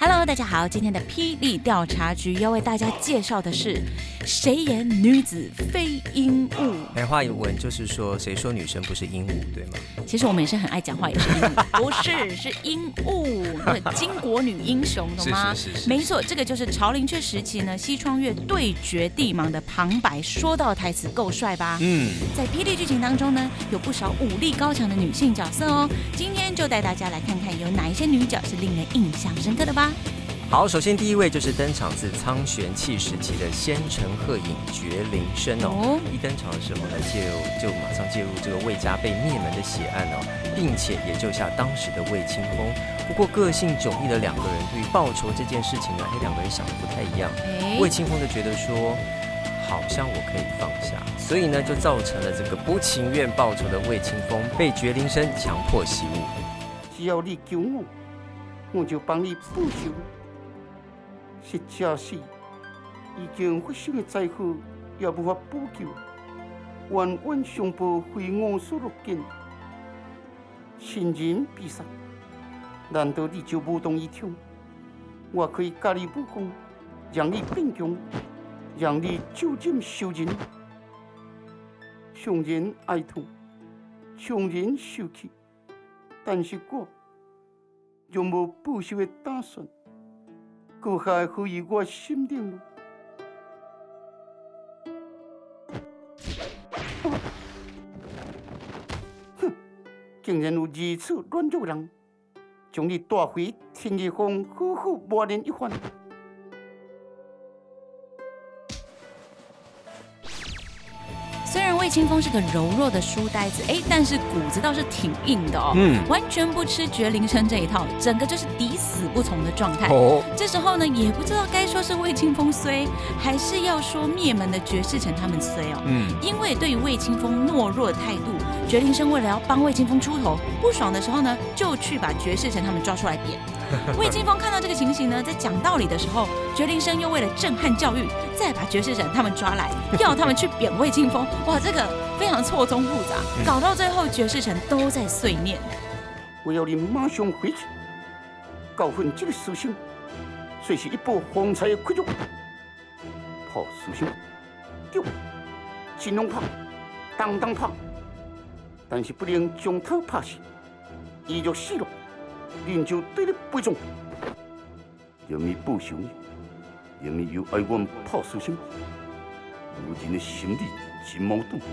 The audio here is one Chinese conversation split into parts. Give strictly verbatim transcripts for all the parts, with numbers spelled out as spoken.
Hello， 大家好，今天的霹雳调查局要为大家介绍的是谁演女子非鹦鹉。 白话文就是说，谁说女生不是鹦鹉，对吗？ 其实我们也是很爱讲话，也是鹦鹉，不是是鹦鹉，巾帼女英雄，懂吗？ 是是是是， 没错，这个就是朝凌阙时期呢，西窗月对决帝芒的旁白说到的台词，够帅吧？ 嗯， 在霹雳剧情当中呢，有不少武力高强的女性角色哦。今天就带大家来看看有哪一些女角是令人印象深刻的吧。 好，首先第一位就是登场自苍玄气时期的仙尘鹤影绝灵生哦。一登场的时候呢，介入就马上介入这个魏家被灭门的血案哦，并且也救下当时的魏清风。不过个性迥异的两个人对于报仇这件事情呢，哎，两个人想的不太一样。魏清风就觉得说，好像我可以放下，所以呢，就造成了这个不情愿报仇的魏清风被绝灵生强迫习武。 只要你救我，我就帮你报仇。是假使已经发生的灾祸也无法补救，冤冤相报非我所乐见。亲人必杀，难道你就无动于衷？我可以教你武功，让你变强，让你就近受人，强人哀痛，强人受气，但是我又无报仇的打算。搁还可以我心顶了。哼，竟然有如此软弱人，将你带回天一峰，好好磨练一番。 虽然魏清风是个柔弱的书呆子，哎，但是骨子倒是挺硬的哦，嗯，完全不吃绝灵生这一套，整个就是抵死不从的状态。哦，这时候呢，也不知道该说是魏清风衰，还是要说灭门的绝世城他们衰哦。嗯，因为对于魏清风懦弱的态度，绝灵生为了要帮魏清风出头，不爽的时候呢，就去把绝世城他们抓出来扁。魏清风看到这个情形呢，在讲道理的时候，绝灵生又为了震撼教育，再把绝世城他们抓来，要他们去扁魏清风。哇，这个非常错综复杂，搞到最后绝世城都在碎念。 我要你马上回去，教训这个书生，虽是一部风采的盔甲，怕书生丢，尽量怕，当当怕，但是不能将他怕死。伊若死了，人就对你背忠。因为报仇，因为又爱阮怕书生，如今的心理真矛盾。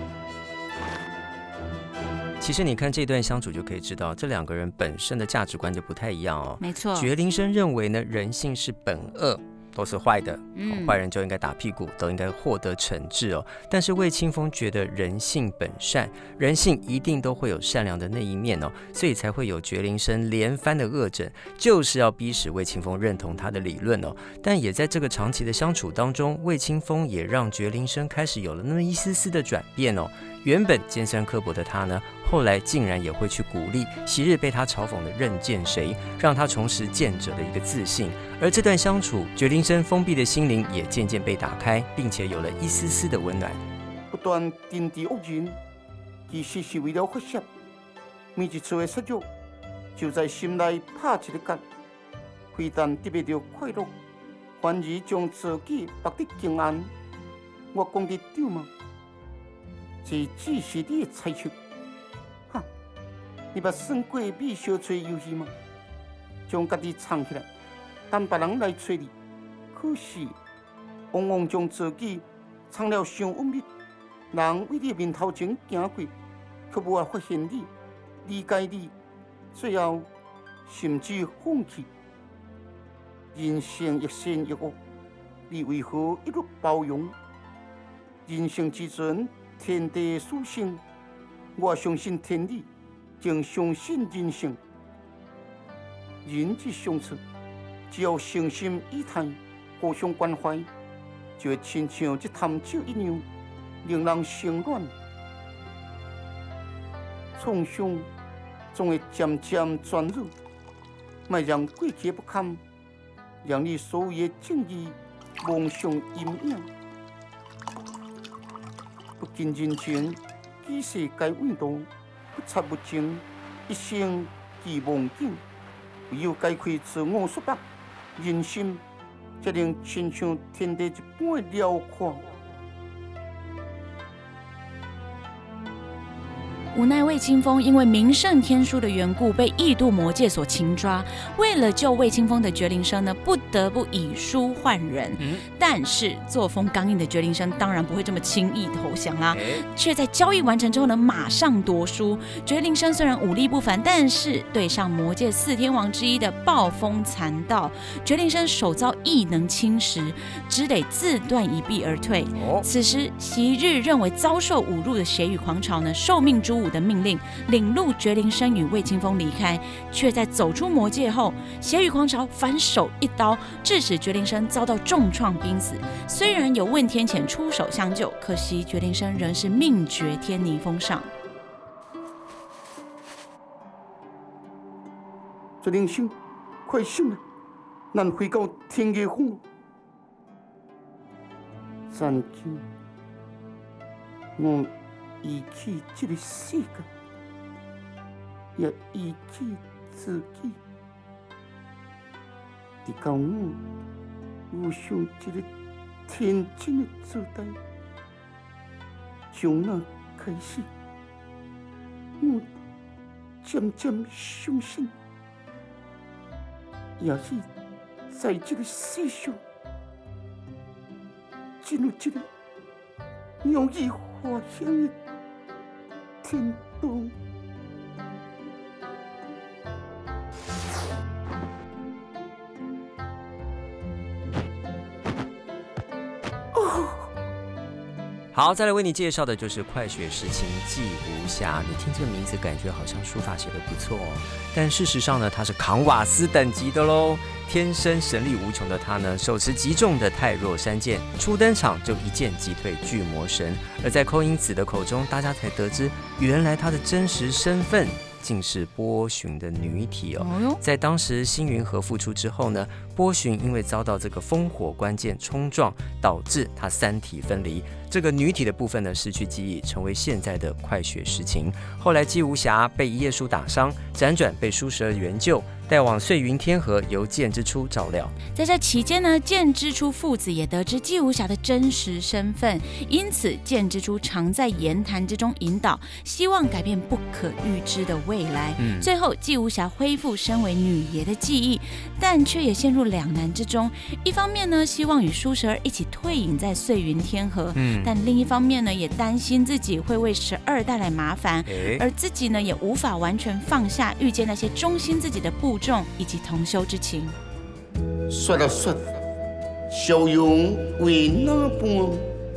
其实你看这段相处就可以知道，这两个人本身的价值观就不太一样哦。 没错， 绝灵生认为呢，人性是本恶，都是坏的，嗯，坏人就应该打屁股，都应该获得惩治哦。但是魏清风觉得人性本善，人性一定都会有善良的那一面哦，所以才会有绝灵生连番的恶整，就是要逼使魏清风认同他的理论哦。但也在这个长期的相处当中，魏清风也让绝灵生开始有了那么一丝丝的转变哦。原本尖酸刻薄的他呢，后来竟然也会去鼓励昔日被他嘲讽的任剑谁，让他重拾剑者的一个自信。而这段相处，绝灵生封闭的心灵也渐渐被打开，并且有了一丝丝的温暖。 不断定敌恶人，其实是为了发泄。每一次的杀戮，就在心内拍一个结，非但得不到快乐，反而将自己绑得更安。我讲得对吗？这只是你的猜测。哈，你捌算过米小吹游戏吗？将家己藏起来，等别人来找你。可是，往往将自己藏了上隐秘，人为你面头前行过，却无法发现你、理解你，最后甚至放弃。人性亦善亦恶，你为何一律包容？人性之存。天地属性，我相信天理，更相信人性。人之相处，只要诚心以待，互相关怀，就会亲像这潭酒一样，令人心软。创伤总会渐渐转入，莫让过去不堪，让你所有的正义蒙上阴影。不近人情，举世该运动；不察不正，一生寄梦境。唯有解开自我束缚， 人心才能亲像天地一般的辽阔。 无奈魏清风因为名胜天书的缘故，被异度魔界所擒抓。为了救魏清风的绝灵生呢，不得不以书换人。嗯、但是作风刚硬的绝灵生当然不会这么轻易投降啦，欸、却在交易完成之后呢，马上夺书。绝灵生虽然武力不凡，但是对上魔界四天王之一的暴风残道，绝灵生手遭异能侵蚀，只得自断一臂而退。哦、此时昔日认为遭受侮辱的血雨狂潮呢，受命朱武的命令，领路绝灵生与魏清风离开，却在走出魔界后，血雨狂潮反手一刀，致使绝灵生遭到重创濒死。虽然有问天谴出手相救，可惜绝灵生仍是命绝天泥峰上。 绝灵生，快醒来！咱回到天涯峰了。暂时，我。遗弃这个世界，也遗弃自己。直到我遇上这个天真的姿态，从那开始，我渐渐相信，也是在这个世上，进入这个容易滑向的天堂。 好，再来为你介绍的就是快雪时晴季无暇。你听这个名字，感觉好像书法写得不错哦，但事实上呢，他是扛瓦斯等级的喽。天生神力无穷的他呢，手持极重的太若山剑，初登场就一剑击退巨魔神。而在寇英子的口中，大家才得知，原来他的真实身份竟是波旬的女体哦。在当时星云河复出之后呢，波旬因为遭到这个烽火关剑冲撞，导致他三体分离。这个女体的部分呢，失去记忆，成为现在的快雪时晴。后来季无暇被一页书打伤，辗转被书十二援救，带往碎云天河，由剑之初照料。 在这期间呢，剑之初父子也得知季无暇的真实身份，因此剑之初常在言谈之中引导，希望改变不可预知的未来。嗯、最后季无暇恢复身为女爷的记忆，但却也陷入两难之中。一方面呢，希望与书十二一起退隐在碎云天河。嗯但另一方面呢，也担心自己会为十二带来麻烦，欸、而自己呢，也无法完全放下遇见那些忠心自己的部众以及同修之情。 说了说，小勇为哪般？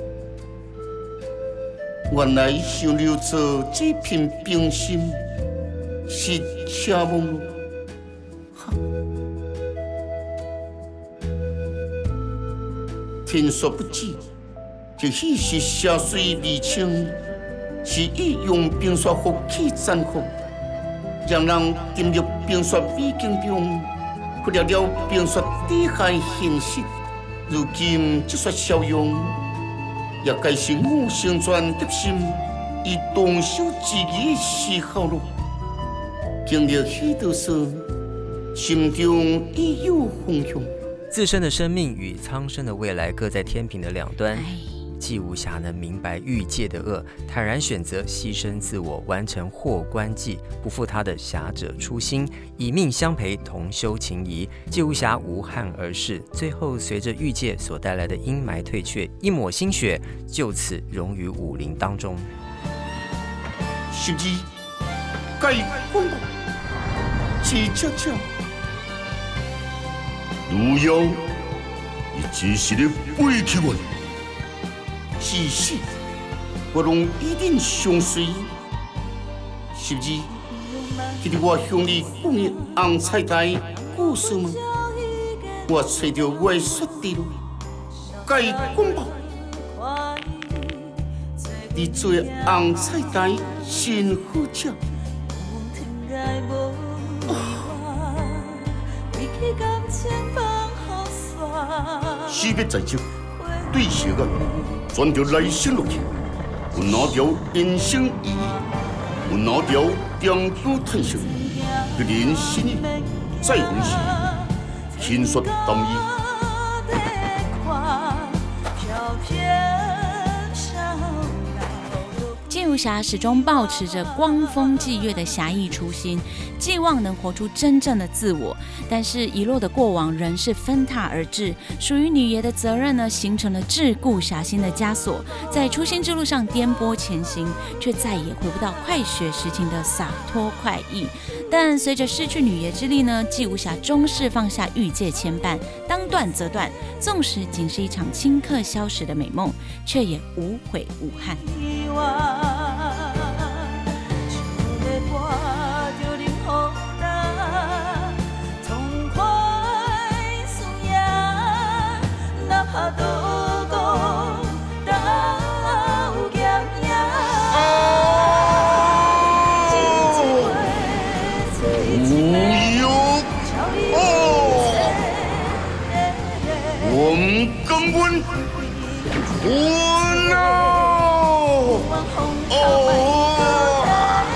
原来想留着这片冰心是奢望。天所不知。这许是下水离清，是以用冰雪福气战火，让人进入冰雪秘境中，忽略了冰雪底下现实。如今这雪消融，也该是我成全得心，以动手之义的时候了。经历许多事，心中已有方向。 自身的生命与苍生的未来各在天平的两端。季无暇能明白欲界的恶，坦然选择牺牲自我，完成祸关计，不负他的侠者初心，以命相陪，同修情谊。季无暇无憾而逝，最后随着欲界所带来的阴霾退却，一抹心血就此融于武林当中。 是之，该公公，季家家，如妖，你只是你背弃我。是是，我拢一定相随。是不是？记得我向你讲的红彩带故事吗？我找到我的雪地了，该公布。你做红彩带新好者。死别在即，对时间。全着来生落去，有哪条人生意义？有哪条长久探索？一人心意，再红时， 新说谈意。 纪无暇始终保持着光风霁月的侠义初心，寄望能活出真正的自我。但是遗落的过往仍是纷沓而至，属于女爷的责任呢，形成了桎梏侠心的枷锁，在初心之路上颠簸前行，却再也回不到快雪时晴的洒脱快意。但随着失去女爷之力呢，纪无暇终是放下欲界牵绊，当断则断。纵使仅是一场顷刻消逝的美梦，却也无悔无憾。 我唔甘愿，我 no！ 哦，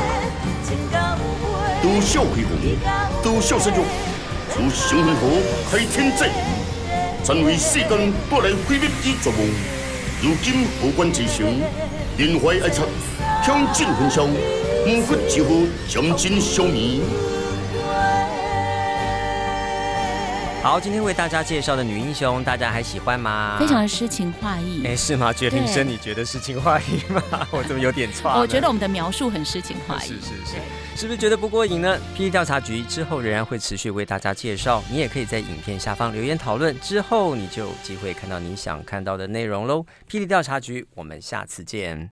都笑恢复，都笑失足，自成魂河开天际，暂为世间带来毁灭与绝望。如今何关之成，连怀哀察，向尽焚烧，无骨之火渐渐消弭。 好，今天为大家介绍的女英雄，大家还喜欢吗？ 非常的诗情画意。 哎，是吗？绝灵生，你觉得诗情画意吗？我怎么有点差？ 我觉得我们的描述很诗情画意。 是是是，是不是觉得不过瘾呢？霹雳调查局之后仍然会持续为大家介绍，你也可以在影片下方留言讨论，之后你就有机会看到你想看到的内容喽。霹雳调查局，我们下次见。